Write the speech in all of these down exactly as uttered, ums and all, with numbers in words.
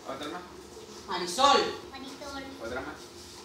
¿Otra más? Marisol. Marisol. ¿Otra más?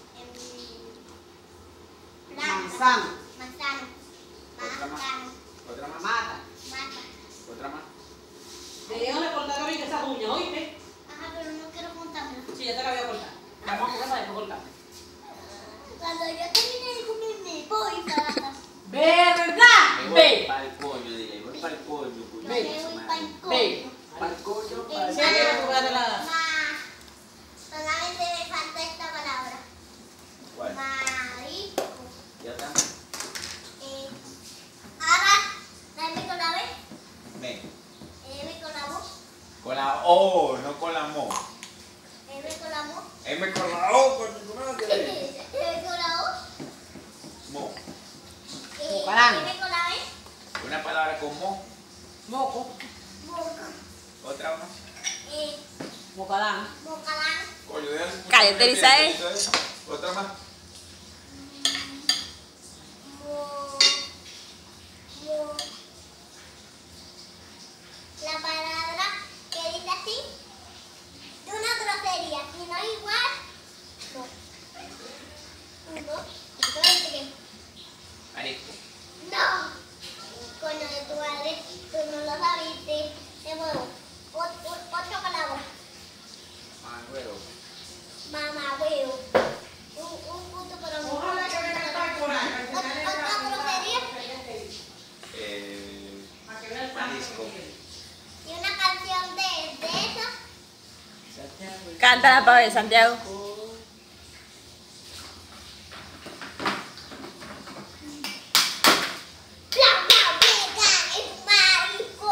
Em, plátano. Manzano. Manzano. ¿Otra más? Manzano. ¿Otra más? Mata. Mata. ¿Otra más? Deberíamos de cortar ahorita esa uña, ¿oíste? Ajá, pero no quiero contarlo. Sí, ya te la voy a cortar. Vamos a jugar para después cortar. Cuando yo termine de comer me voy para la casa. ¿Verdad? Me voy Ve. para el coño, dile. Voy para el coño. No puño. me voy para el Ve. coño. Para el coño, para el Sí, hay que coño. jugar a la... Ma. Solamente me falta esta palabra. ¿Cuál? Marisco. Ya está. Eh, ahora, dame con la B. Me. M con la voz. Con la O, no con la mo. M con la mo. M con la O, con tu madre. M con la O. Mo. Eh, Mocarán. M con la B. Una palabra con mo. Moco. Boca. Otra más. Eh, Mocadán. Bocalán. Coño, de Cállate, Isaí. Otra más. Mo. Mo. La palabra que dice así, de una grosería, si no es igual, no. Uno. ¿Tú dices qué? Marisco. No. Coño de tu madre, tú no lo sabiste. De nuevo. Ot- ot- Otra palabra. Manuelo. Mamá, huevo. Un, un punto para mí. Ojalá que venga tal por ahí. Ot- Otra grosería. Eh, Para que vea el Marisco. Y una canción de, de esa. Cántala para ver, Santiago. Bla, bla, bla, es marisco.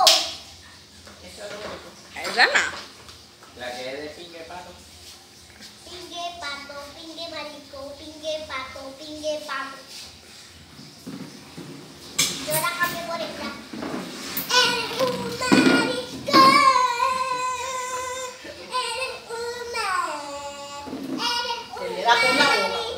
Esa no. La que es de pingue pato. Pingue, pato, pingue, marisco, pingue, pato, pingue, pato. Yo la cambié por esta. Eres un marisco. Eres un mar. Eres un Se le da por la boca. marisco.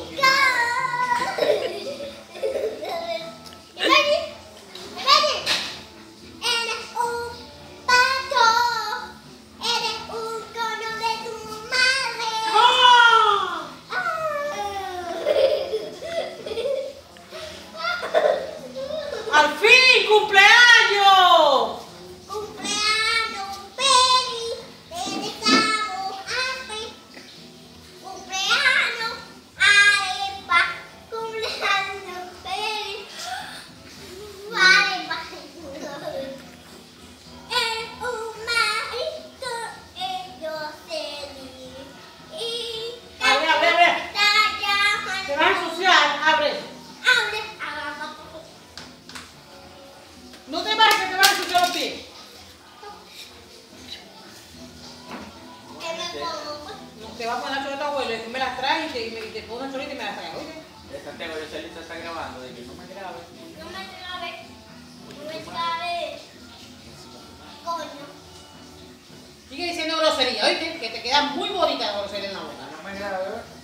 Imagine, imagine. Eres un pato. Eres un cono de tu madre. ¡Oh! ¡Al fin! ¡Cumpleaños! Cumpleaños, Peri, te deseamos happy. Cumpleaños, arepa. Cumpleaños, Peri. Arepa. Eres un marisco, ellos se y Abre, abre, abre. Te Te vas a ensuciar. Abre. Abre, agarra. No te vayas que te vas a ensuciar los pies. Que me pongo. No, te vas a poner la chorita abuelo y tú me las traes y te, y me- y te pongo una chorita y me las traes. Oye. De Santiago, yo solito está grabando. De que no me grabe. No me cabe. No me cabe. Coño. Sigue diciendo grosería, oíste, que te queda muy bonita la grosería en la boca. No me grabe.